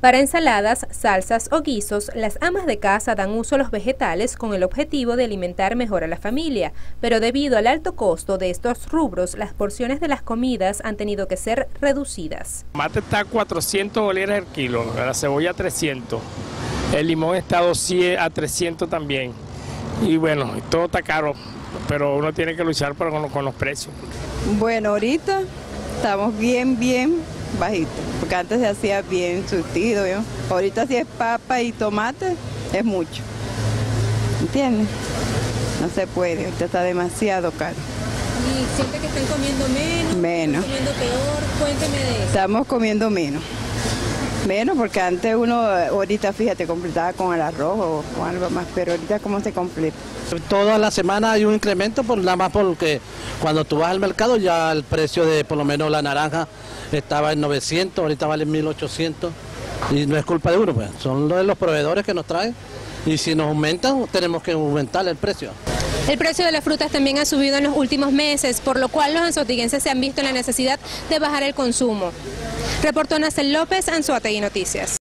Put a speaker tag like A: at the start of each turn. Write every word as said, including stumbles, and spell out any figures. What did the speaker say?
A: Para ensaladas, salsas o guisos, las amas de casa dan uso a los vegetales con el objetivo de alimentar mejor a la familia, pero debido al alto costo de estos rubros, las porciones de las comidas han tenido que ser reducidas.
B: El tomate está a cuatrocientos bolívares el kilo, la cebolla a trescientos, el limón está a trescientos también, y bueno, todo está caro, pero uno tiene que luchar con, con los precios.
C: Bueno, ahorita estamos bien, bien bajito, porque antes se hacía bien surtido, ¿no? Ahorita si es papa y tomate, es mucho, ¿entiendes? No se puede, ahorita está demasiado caro.
A: ¿Y siente que están comiendo menos?
C: Menos.
A: ¿Están comiendo peor? Cuénteme de eso.
C: Estamos comiendo menos. Menos porque antes uno, ahorita fíjate, completaba con el arroz o con algo más, pero ahorita ¿cómo se completa?
D: Toda la semana hay un incremento, por nada más porque cuando tú vas al mercado ya el precio de por lo menos la naranja estaba en novecientos, ahorita vale mil ochocientos y no es culpa de uno, pues, son los, los proveedores que nos traen y si nos aumentan tenemos que aumentar el precio.
A: El precio de las frutas también ha subido en los últimos meses, por lo cual los anzoáteguenses se han visto en la necesidad de bajar el consumo. Reportó Nacel López, Anzoátegui Noticias.